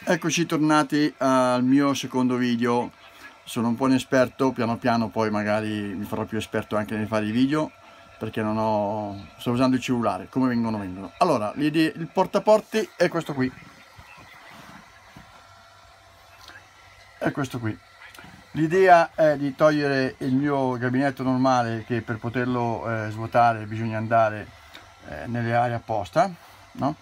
Eccoci tornati al mio secondo video. Sono un po' inesperto, piano piano poi magari mi farò più esperto anche nel fare i video, perché sto usando il cellulare, come vengono. Allora, il portaporti è questo qui. È questo qui. L'idea è di togliere il mio gabinetto normale, che per poterlo svuotare bisogna andare nelle aree apposta, no?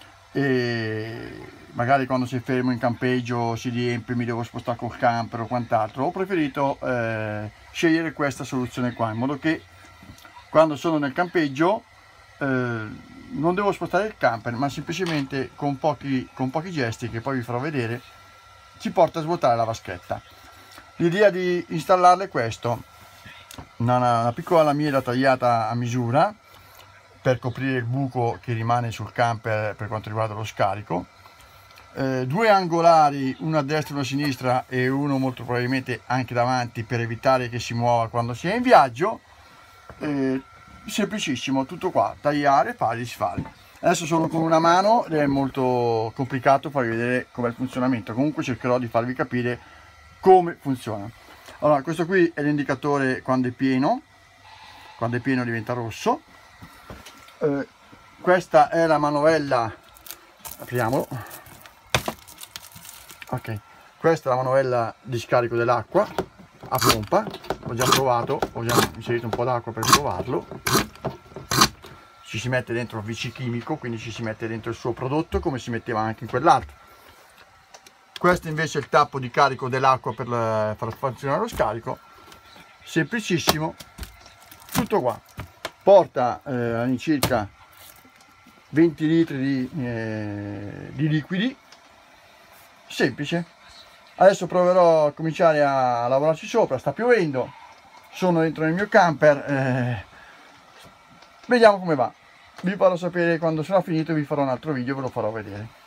E magari quando sei fermo in campeggio si riempie, mi devo spostare col camper o quant'altro. Ho preferito scegliere questa soluzione qua, in modo che quando sono nel campeggio non devo spostare il camper, ma semplicemente con pochi gesti, che poi vi farò vedere, ci porta a svuotare la vaschetta. L'idea di installarle è questo: una piccola lamiera tagliata a misura per coprire il buco che rimane sul camper per quanto riguarda lo scarico, due angolari, uno a destra e uno a sinistra e uno molto probabilmente anche davanti per evitare che si muova quando si è in viaggio. Semplicissimo, tutto qua, tagliare, fare, disfare. Adesso sono con una mano ed è molto complicato farvi vedere com'è il funzionamento, comunque cercherò di farvi capire come funziona. Allora, questo qui è l'indicatore quando è pieno diventa rosso. Questa è la manovella, apriamolo, ok, questa è la manovella di scarico dell'acqua a pompa. Ho già provato, ho già inserito un po' d'acqua per provarlo. Ci si mette dentro il VC chimico, quindi ci si mette dentro il suo prodotto come si metteva anche in quell'altro. Questo invece è il tappo di carico dell'acqua per far funzionare lo scarico. Semplicissimo, tutto qua. Porta all'incirca 20 litri di liquidi, semplice. Adesso proverò a cominciare a lavorarci sopra. Sta piovendo, sono dentro nel mio camper, vediamo come va. Vi farò sapere quando sarà finito, vi farò un altro video, ve lo farò vedere.